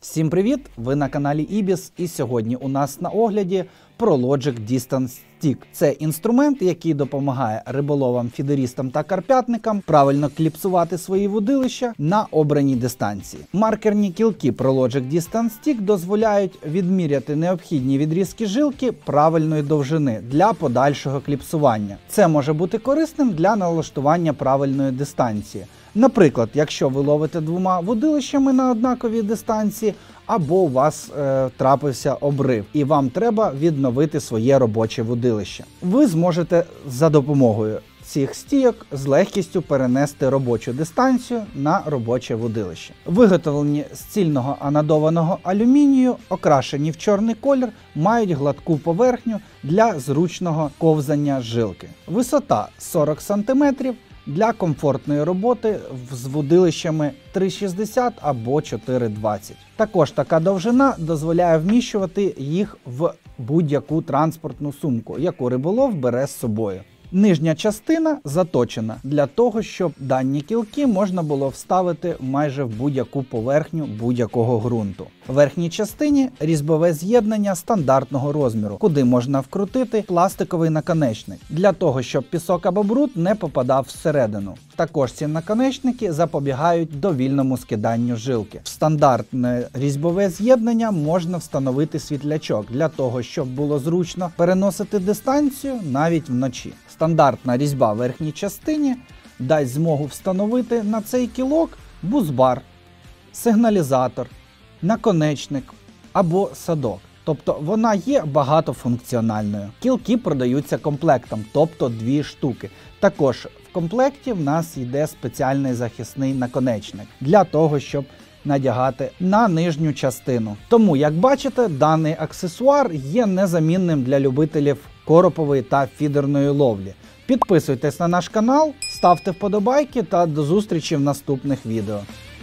Всім привіт! Ви на каналі Ibis, і сьогодні у нас на огляді ProLogic Distance Stick. Це інструмент, який допомагає риболовам, фідерістам та карпятникам правильно кліпсувати свої вудилища на обраній дистанції. Маркерні кілки ProLogic Distance Stick дозволяють відміряти необхідні відрізки жилки правильної довжини для подальшого кліпсування. Це може бути корисним для налаштування правильної дистанції. Наприклад, якщо ви ловите двома вудилищами на однаковій дистанції, або у вас трапився обрив, і вам треба відновити своє робоче вудилище. Ви зможете за допомогою цих стійок з легкістю перенести робочу дистанцію на робоче вудилище. Виготовлені з цільного анодованого алюмінію, окрашені в чорний колір, мають гладку поверхню для зручного ковзання жилки. Висота 40 см. Для комфортної роботи з вудилищами 3,60 або 4,20. Також така довжина дозволяє вміщувати їх в будь-яку транспортну сумку, яку риболов бере з собою. Нижня частина заточена для того, щоб дані кілки можна було вставити майже в будь-яку поверхню будь-якого ґрунту. В верхній частині різьбове з'єднання стандартного розміру, куди можна вкрутити пластиковий наконечник, для того, щоб пісок або бруд не попадав всередину. Також ці наконечники запобігають довільному скиданню жилки. В стандартне різьбове з'єднання можна встановити світлячок, для того, щоб було зручно переносити дистанцію навіть вночі. Стандартна різьба в верхній частині дасть змогу встановити на цей кілок бузбар, сигналізатор, наконечник або садок. Тобто вона є багатофункціональною. Кілки продаються комплектом, тобто 2 штуки. Також в комплекті в нас йде спеціальний захисний наконечник для того, щоб надягати на нижню частину. Тому, як бачите, даний аксесуар є незамінним для любителів коропової та фідерної ловлі. Підписуйтесь на наш канал, ставте вподобайки та до зустрічі в наступних відео.